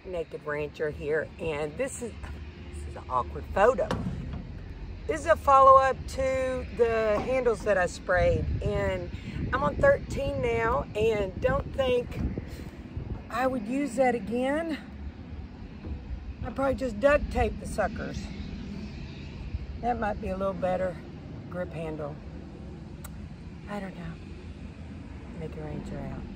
Naked Rancher here, and this is an awkward photo. This is a follow-up to the handles that I sprayed, and I'm on 13 now, and don't think I would use that again. I'd probably just duct tape the suckers. That might be a little better grip handle. I don't know. Naked Rancher out.